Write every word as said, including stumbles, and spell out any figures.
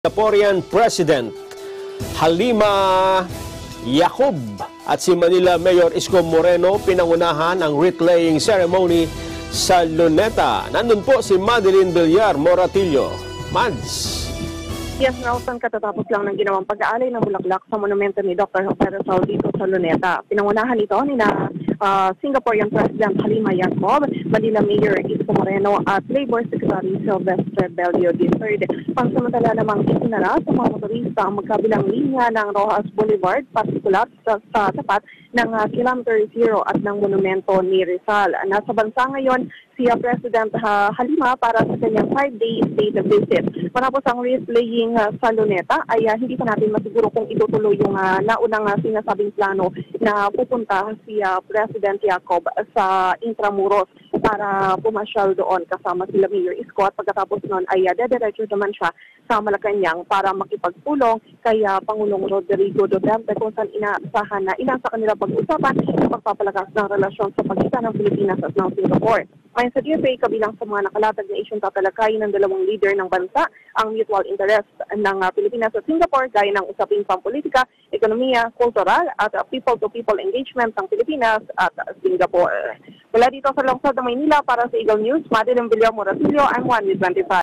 Singaporean President Halima Yacob at si Manila Mayor Isko Moreno pinangunahan ang wreath-laying ceremony sa Luneta. Nandun po si Madeline Villar Moratillo. Mads. Yes, Nelson, katatapos lang ng ginawang pag-aalay ng bulaklak sa monumento ni Doctor Jose Rizal dito sa Luneta. Pinangunahan ito ni na uh, Singaporean President Halima Yacob, Manila Mayor Isko Moreno at Labor Secretary Sylvester Belio the third. Pansamantala namang isinara sa mga motorista ang magkabilang linya ng Rojas Boulevard, partikular sa, sa tapat ng uh, Kilometer Zero at ng monumento ni Rizal. Nasa bansa ngayon si uh, President uh, Halima para sa kanyang five-day state visit. Matapos ang wreath-laying uh, sa Luneta ay uh, hindi pa natin masiguro kung itutuloy yung uh, naunang uh, sinasabing plano na pupunta si uh, President Yacob sa Intramuros para pumasyal doon kasama sila Mayor Isko at pagkatapos noon ay uh, dediretso naman siya sa Malacanang para makipagpulong kay uh, Pangulong Rodrigo Duterte kung saan inaasahan na ilang sa kanila pag-usapan ng pagpapalakas ng relasyon sa pagitan ng Pilipinas at ng Singapore. Ayon sa D F A, kabilang sa mga nakalatag na isyong tatalakayin ng dalawang leader ng bansa ang mutual interest ng uh, Pilipinas at Singapore gaya ng usaping pampolitika, ekonomiya, kultural at uh, people-to-people engagement ng Pilipinas at uh, Singapore. Mula dito sa lungsod ng Maynila para sa Eagle News, Madeline Villar Moratillo, I'm one with twenty-five.